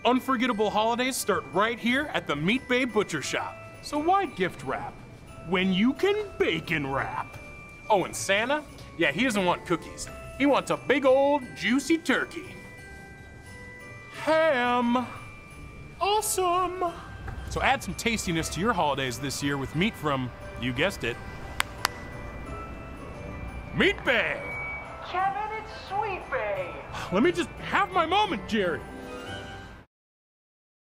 unforgettable holidays start right here at the Meatbay Butcher shop. So why gift wrap when you can bacon wrap? Oh, and Santa? Yeah, he doesn't want cookies. He wants a big old juicy turkey. Ham. Awesome. So add some tastiness to your holidays this year with meat from, you guessed it, Meatbay. Kevin, it's Sweet Bay. Let me just have my moment, Jerry.